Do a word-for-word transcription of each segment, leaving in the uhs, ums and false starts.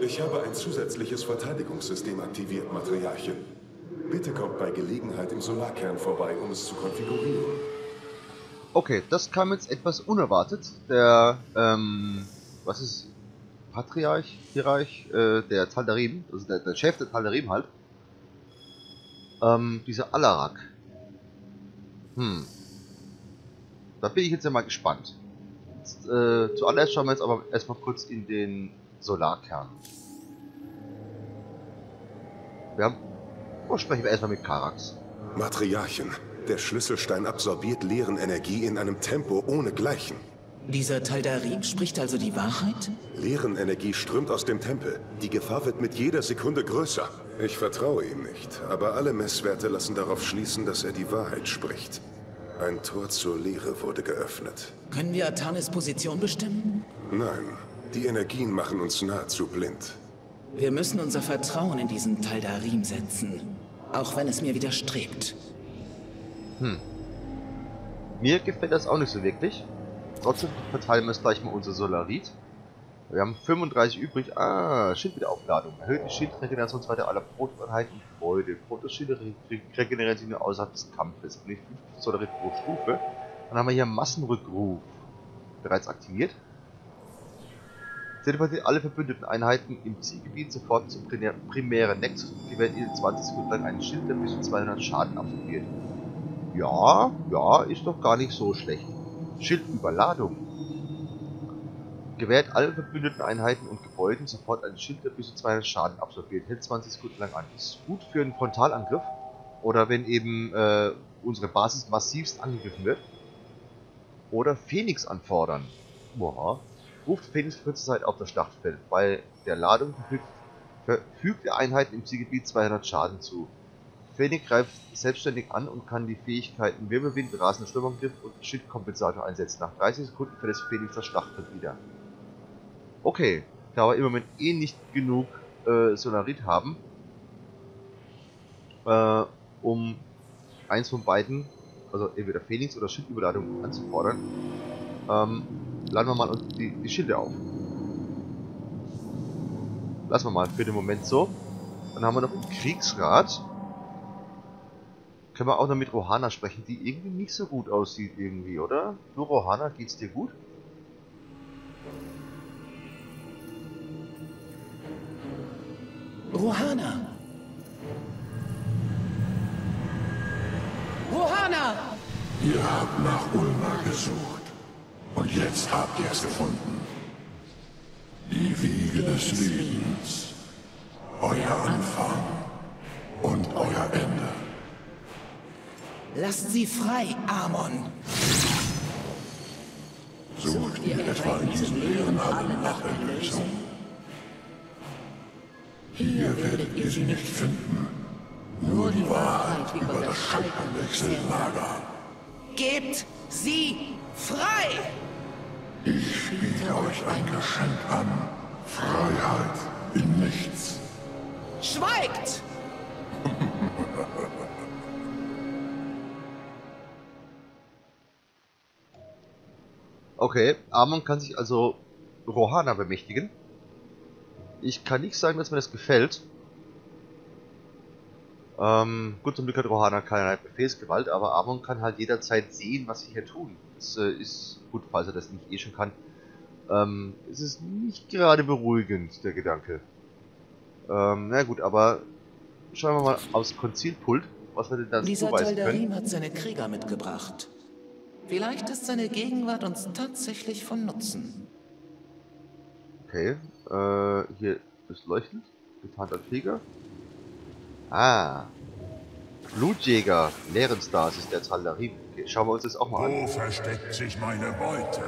Ich habe ein zusätzliches Verteidigungssystem aktiviert, Matriarchin. Bitte kommt bei Gelegenheit im Solarkern vorbei, um es zu konfigurieren. Okay, das kam jetzt etwas unerwartet. Der, ähm, was ist Patriarch, Hierarch, äh, der Taldarim, also der, der Chef der Taldarim halt. Ähm, dieser Alarak. Hm, da bin ich jetzt ja mal gespannt. Jetzt, äh, zuallererst schauen wir jetzt aber erstmal kurz in den Solarkern. Wir haben, oh, sprechen wir erstmal mit Karax. Matriarchin, der Schlüsselstein absorbiert leeren Energie in einem Tempo ohnegleichen. Dieser Taldarim spricht also die Wahrheit? Leeren Energie strömt aus dem Tempel. Die Gefahr wird mit jeder Sekunde größer. Ich vertraue ihm nicht, aber alle Messwerte lassen darauf schließen, dass er die Wahrheit spricht. Ein Tor zur Leere wurde geöffnet. Können wir Atanis Position bestimmen? Nein, die Energien machen uns nahezu blind. Wir müssen unser Vertrauen in diesen Taldarim setzen, auch wenn es mir widerstrebt. Hm. Mir gefällt das auch nicht so wirklich. Trotzdem verteilen wir es gleich mal unser Solarit. Wir haben fünfunddreißig übrig. Ah, Schildwiederaufladung. Erhöht die Schildregenerationsrate aller Protoneinheiten und Gebäude. Protoschilde re regenerieren sich nur außerhalb des Kampfes. Und nicht fünfzig Solarit pro Stufe. Dann haben wir hier Massenrückruf. Bereits aktiviert. Teleportiert alle verbündeten Einheiten im Zielgebiet sofort zum primären Nexus und gewährt ihnen zwanzig Sekunden lang einen Schild, der bis zu zweihundert Schaden absorbiert. Ja, ja, ist doch gar nicht so schlecht. Schildüberladung. Gewährt allen verbündeten Einheiten und Gebäuden sofort einen Schild, der bis zu zweihundert Schaden absorbiert. Hält zwanzig Sekunden lang an. Ist gut für einen Frontalangriff. Oder wenn eben äh, unsere Basis massivst angegriffen wird. Oder Phoenix anfordern. Boah. Ruft Phoenix für kurze Zeit auf das Schlachtfeld. Bei der Ladung verfügt, verfügt der Einheiten im Zielgebiet zweihundert Schaden zu. Phoenix greift selbstständig an und kann die Fähigkeiten Wirbelwind, rasender Sturmangriff und Schildkompensator einsetzen. Nach dreißig Sekunden verlässt Phoenix das Schlachtfeld wieder. Okay, da wir im Moment eh nicht genug äh, Solarit haben, äh, um eins von beiden, also entweder Phoenix oder Schildüberladung anzufordern, ähm, laden wir mal die, die Schilde auf. Lassen wir mal für den Moment so. Dann haben wir noch einen Kriegsrat. Können wir auch noch mit Rohana sprechen, die irgendwie nicht so gut aussieht irgendwie, oder? Du Rohana, geht's dir gut? Rohana! Rohana! Ihr habt nach Ulma gesucht. Und jetzt habt ihr es gefunden. Die Wiege des Lebens. Euer Anfang und euer Ende. Lasst sie frei, Amon! Sucht ihr etwa in diesen leeren Hallen nach Erlösung? Hier werdet ihr sie nicht finden. Nur die Wahrheit über das Schaltenwechsellager. Gebt sie frei! Ich biete euch ein Geschenk an. Freiheit in nichts. Schweigt! Okay, Amon kann sich also Rohana bemächtigen. Ich kann nicht sagen, dass mir das gefällt. Ähm, gut, zum Glück hat Rohana keinerlei Befehlsgewalt, aber Amon kann halt jederzeit sehen, was wir hier tun. Das äh, ist gut, falls er das nicht eh schon kann. Ähm, es ist nicht gerade beruhigend, der Gedanke. Ähm, na gut, aber schauen wir mal aufs Konzilpult, was wir denn da Dieser zuweisen können. Taldarim hat seine Krieger mitgebracht. Vielleicht ist seine Gegenwart uns tatsächlich von Nutzen. Okay, äh, hier ist leuchtend. Getarnter Krieger. Ah. Blutjäger. Lehrenstas der Taldarim. Okay, schauen wir uns das auch mal an. Wo versteckt sich meine Beute?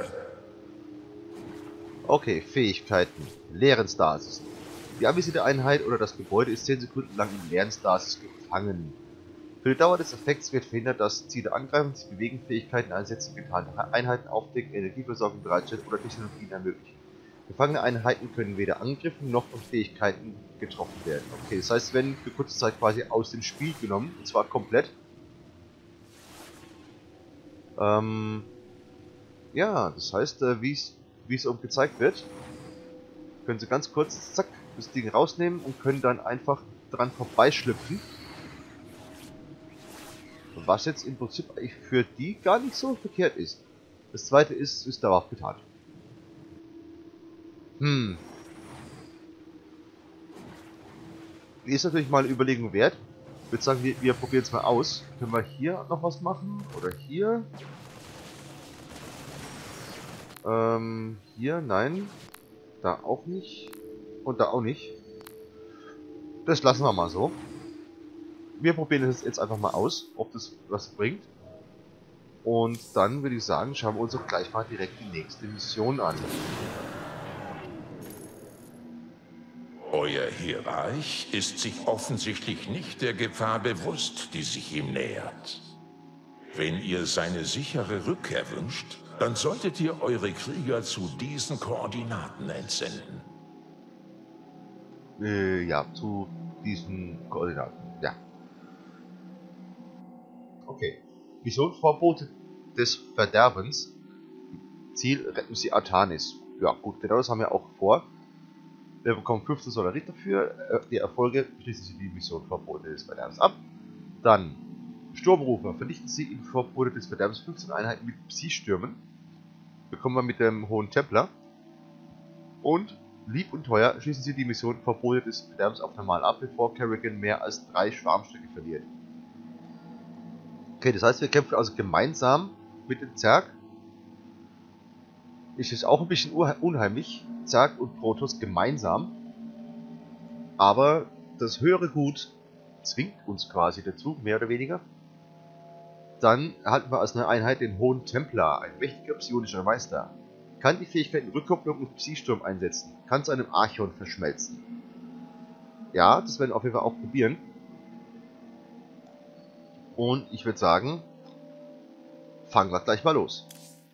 Okay, Fähigkeiten. Leerenstasis. Die avisierte Einheit oder das Gebäude ist zehn Sekunden lang in Leerenstasis gefangen. Für die Dauer des Effekts wird verhindert, dass Ziele angreifen, sich bewegen, Fähigkeiten einsetzen, getarnte Einheiten aufdecken, Energieversorgung bereitstellen oder Technologien ermöglichen. Gefangene Einheiten können weder angegriffen noch von Fähigkeiten getroffen werden. Okay, das heißt, wenn für kurze Zeit quasi aus dem Spiel genommen, und zwar komplett. Ähm, ja, das heißt, äh, wie es wie es auch gezeigt wird, Können sie ganz kurz, zack, das Ding rausnehmen und können dann einfach dran vorbeischlüpfen. Was jetzt im Prinzip eigentlich für die gar nicht so verkehrt ist. Das zweite ist, ist darauf getan. Hm. Ist natürlich mal eine Überlegung wert. Ich würde sagen, wir, wir probieren es mal aus. Können wir hier noch was machen? Oder hier? Ähm, hier, nein. Da auch nicht. Und da auch nicht. Das lassen wir mal so. Wir probieren es jetzt einfach mal aus, ob das was bringt. Und dann würde ich sagen, schauen wir uns auch gleich mal direkt die nächste Mission an. Euer Hierarch ist sich offensichtlich nicht der Gefahr bewusst, die sich ihm nähert. Wenn ihr seine sichere Rückkehr wünscht, dann solltet ihr eure Krieger zu diesen Koordinaten entsenden. Äh, ja, zu diesen Koordinaten, ja. Okay. Mission Vorbote des Verderbens. Ziel, retten Sie Artanis. Ja, gut, genau das haben wir auch vor. Wir bekommen fünfzehn Solarit dafür. Die Erfolge schließen Sie die Mission Vorbote des Verderbens ab. Dann Sturmrufer. Vernichten Sie im Vorbote des Verderbens fünfzehn Einheiten mit Psi-Stürmen. Bekommen wir mit dem Hohen Templer. Und lieb und teuer schließen Sie die Mission Vorbote des Verderbens auf normal ab, bevor Kerrigan mehr als drei Schwarmstücke verliert. Okay, das heißt, wir kämpfen also gemeinsam mit dem Zerg. Ist es auch ein bisschen unheimlich, Zerg und Protoss gemeinsam. Aber das höhere Gut zwingt uns quasi dazu, mehr oder weniger. Dann erhalten wir als eine Einheit den Hohen Templer, ein mächtiger psionischer Meister. Kann die Fähigkeiten Rückkopplung und Psi-Sturm einsetzen. Kann zu einem Archon verschmelzen. Ja, das werden wir auf jeden Fall auch probieren. Und ich würde sagen, fangen wir gleich mal los.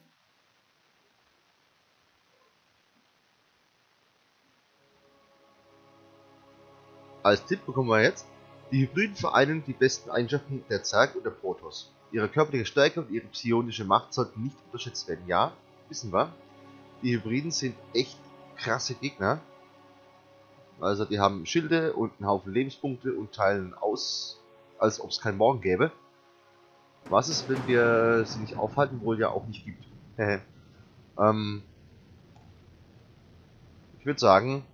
Als Tipp bekommen wir jetzt: Die Hybriden vereinen die besten Eigenschaften der Zerg und der Protoss. Ihre körperliche Stärke und ihre psionische Macht sollten nicht unterschätzt werden. Ja, wissen wir. Die Hybriden sind echt krasse Gegner. Also die haben Schilde und einen Haufen Lebenspunkte und teilen aus, als ob es kein Morgen gäbe. Was es, wenn wir sie nicht aufhalten, wohl ja auch nicht gibt. ähm, ich würde sagen...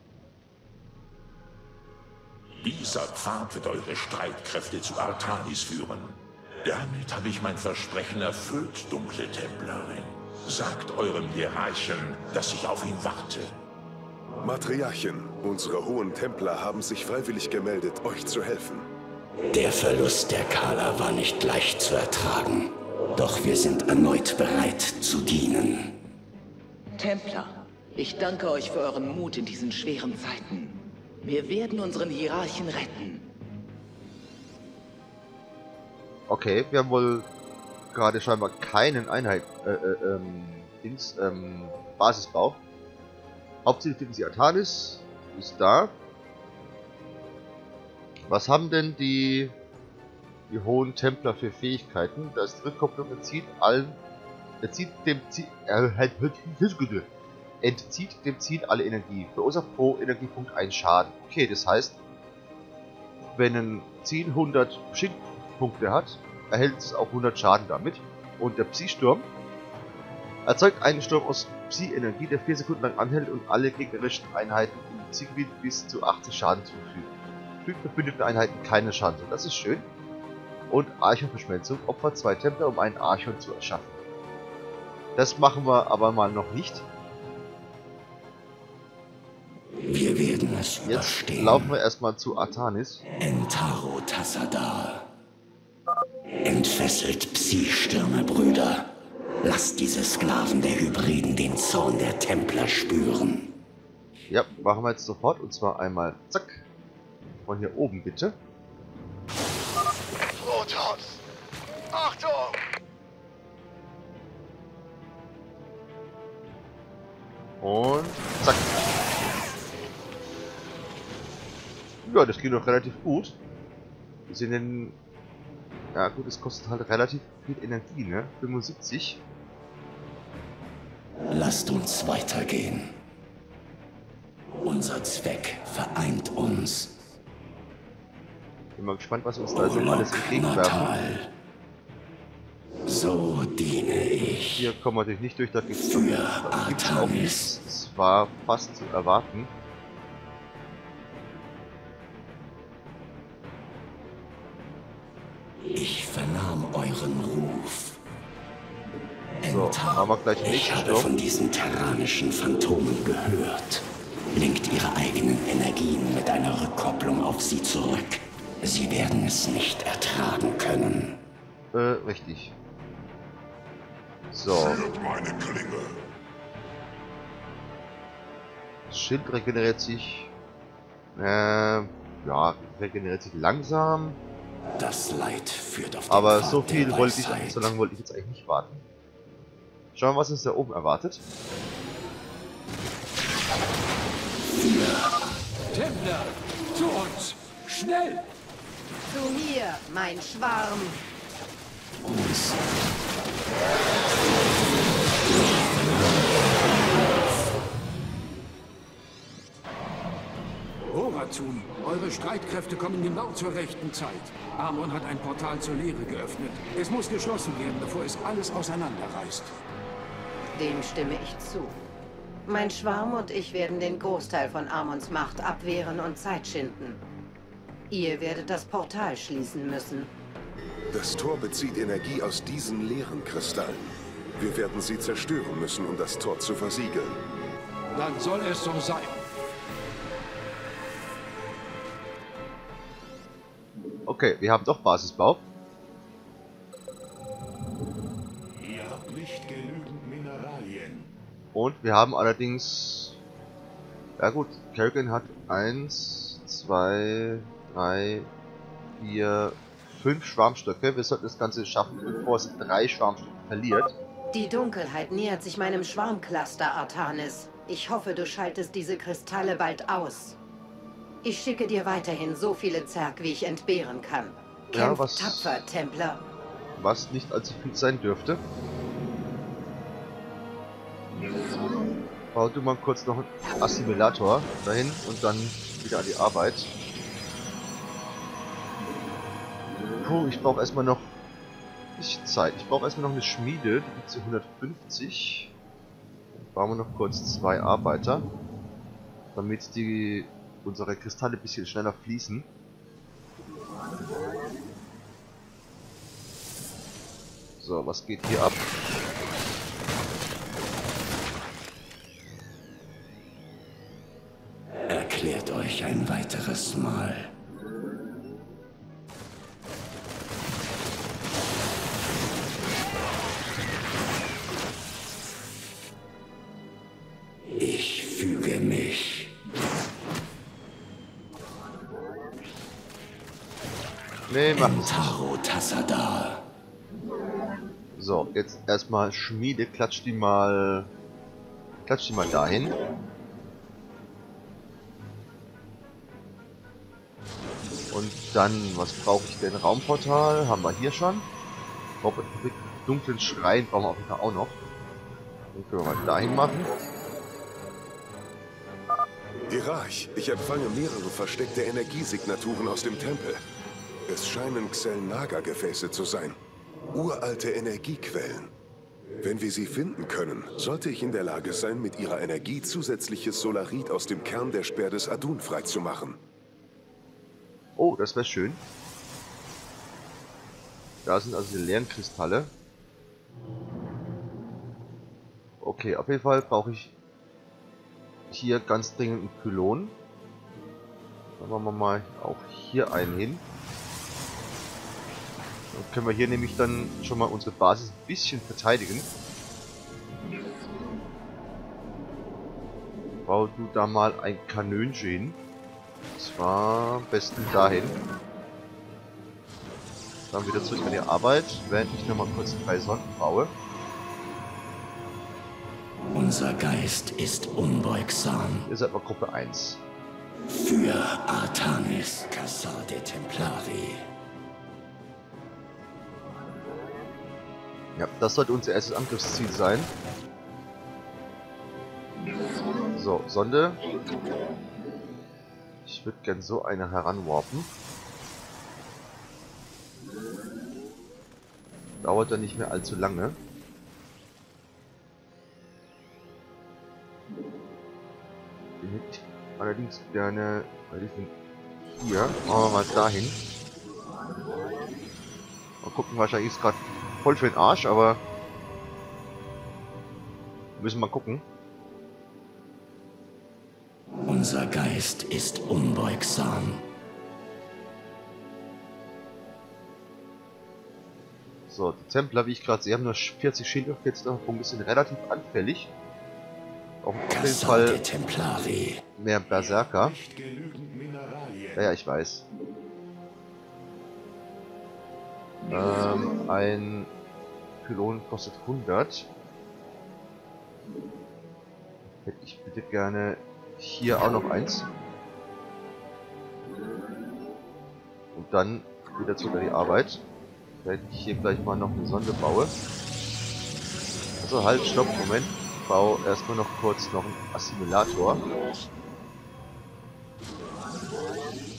Dieser Pfad wird eure Streitkräfte zu Artanis führen. Damit habe ich mein Versprechen erfüllt, dunkle Templerin. Sagt eurem Hierarchen, dass ich auf ihn warte. Matriarchin, unsere Hohen Templer haben sich freiwillig gemeldet, euch zu helfen. Der Verlust der Kala war nicht leicht zu ertragen. Doch wir sind erneut bereit zu dienen. Templer, ich danke euch für euren Mut in diesen schweren Zeiten. Wir werden unseren Hierarchen retten. Okay, wir haben wohl gerade scheinbar keinen Einheit, äh, äh, ähm, Dings, ähm, Basisbau. Hauptsächlich finden sie Artanis, ist da. Was haben denn die, die Hohen Templer für Fähigkeiten? Das Rückkopplung entzieht allen, entzieht dem Ziel, äh, entzieht dem Ziel alle Energie. Verursacht pro Energiepunkt einen Schaden. Okay, das heißt, wenn ein Ziel hundert Schildpunkte hat, erhält es auch hundert Schaden damit. Und der Psi-Sturm erzeugt einen Sturm aus Psi-Energie, der vier Sekunden lang anhält und alle gegnerischen Einheiten im Psi-Gebiet bis zu achtzig Schaden zufügt. Fügt verbündeten Einheiten keine Schaden zu. Das ist schön. Und Archon-Verschmelzung opfert zwei Templer, um einen Archon zu erschaffen. Das machen wir aber mal noch nicht. Wir werden es Jetzt überstehen. laufen wir erstmal zu Artanis. Entaro Tassadar. Entfesselt Psi-Stürme, Brüder. Lasst diese Sklaven der Hybriden den Zorn der Templer spüren. Ja, machen wir jetzt sofort. Und zwar einmal, zack, von hier oben bitte. Protoss! Achtung! Und zack. Ja, das geht doch relativ gut. Wir sind in... Ja gut, es kostet halt relativ viel Energie, ne? fünfundsiebzig. Lasst uns weitergehen. Unser Zweck vereint uns. Bin mal gespannt, was uns da so alles entgegenwerfen. Natal. So diene ich. Hier kommen wir natürlich nicht durch, da gibt es Für auch Artanis. nichts. Das war fast zu erwarten. Ich vernahm euren Ruf. So, haben wir gleich den Ich nächsten habe Sturm. von diesen terranischen Phantomen gehört. Lenkt ihre eigenen Energien mit einer Rückkopplung auf sie zurück. Sie werden es nicht ertragen können. Äh, richtig. So, Führt meine Klinge. das Schild regeneriert sich. Äh, ja, regeneriert sich langsam. Das Leid führt auf den Aber Pfad so der viel wollte ich, Weisheit. so lange wollte ich jetzt eigentlich nicht warten. Schauen wir, was uns da oben erwartet. Templer, zu uns! Schnell! Zu mir, mein Schwarm. Uns. Horatun, eure Streitkräfte kommen genau zur rechten Zeit. Amon hat ein Portal zur Leere geöffnet. Es muss geschlossen werden, bevor es alles auseinanderreißt. Dem stimme ich zu. Mein Schwarm und ich werden den Großteil von Amons Macht abwehren und Zeit schinden. Ihr werdet das Portal schließen müssen. Das Tor bezieht Energie aus diesen leeren Kristallen. Wir werden sie zerstören müssen, um das Tor zu versiegeln. Dann soll es so sein. Okay, wir haben doch Basisbau. Ihr habt nicht genügend Mineralien. Und wir haben allerdings... Ja gut, Kerrigan hat eins, zwei, drei, vier, fünf Schwarmstöcke. Wir sollten das Ganze schaffen, bevor es drei Schwarmstöcke verliert. Die Dunkelheit nähert sich meinem Schwarmcluster, Artanis. Ich hoffe, du schaltest diese Kristalle bald aus. Ich schicke dir weiterhin so viele Zerg, wie ich entbehren kann. Ja, Kämpf was- tapfer, Templer. Was nicht allzu viel sein dürfte. Bau du mal kurz noch einen Assimilator dahin und dann wieder an die Arbeit. Puh, ich brauche erstmal noch ein bisschen Zeit. Ich brauche erstmal noch eine Schmiede, die gibt zu hundertfünfzig. Dann bauen wir noch kurz zwei Arbeiter, damit die unsere Kristalle ein bisschen schneller fließen. So, was geht hier ab? Erklärt euch ein weiteres Mal. Ich füge mich. Nee, mach es. Taro Tassadar. So, jetzt erstmal Schmiede, klatsch die mal. Klatsch die mal dahin. Und dann, was brauche ich denn? Raumportal haben wir hier schon. Robotfabrik, dunklen Schrein brauchen wir auf jeden Fall auch noch. Den können wir mal dahin machen. Hierarch, ich empfange mehrere versteckte Energiesignaturen aus dem Tempel. Es scheinen Xelnaga-Gefäße zu sein. Uralte Energiequellen. Wenn wir sie finden können, sollte ich in der Lage sein, mit ihrer Energie zusätzliches Solarit aus dem Kern der Sperr des Adun freizumachen. Oh, das wäre schön. Da sind also die leeren Kristalle. Okay, auf jeden Fall brauche ich hier ganz dringend einen Pylon. Dann machen wir mal auch hier einen hin. Dann können wir hier nämlich dann schon mal unsere Basis ein bisschen verteidigen. Bau du da mal ein Kanönchen hin. Und zwar am besten dahin. Dann wieder zurück an die Arbeit, während ich nochmal kurz drei Sonden baue. Unser Geist ist unbeugsam. Ihr seid mal Gruppe eins. Für Artanis, Casa de Templari. Ja, das sollte unser erstes Angriffsziel sein. So, Sonde. Ich würde gern so eine heranwarpen. Dauert dann nicht mehr allzu lange. Den hätte ich allerdings gerne bei diesem hier. Machen wir mal dahin. Mal gucken, wahrscheinlich ist gerade voll für den Arsch, aber müssen wir mal gucken. Unser Geist ist unbeugsam. So, die Templer, wie ich gerade sehe, haben nur vierzig Schild, vierzig Punkte, sind relativ anfällig. Auf jeden Fall mehr Berserker. Ja, ja, ich weiß. Ähm, ein Pylon kostet hundert. Hätte ich bitte gerne hier auch noch eins. Und dann wieder zurück an die Arbeit. Wenn ich hier gleich mal noch eine Sonde baue. Also halt, stopp, Moment. Ich baue erstmal noch kurz noch einen Assimilator.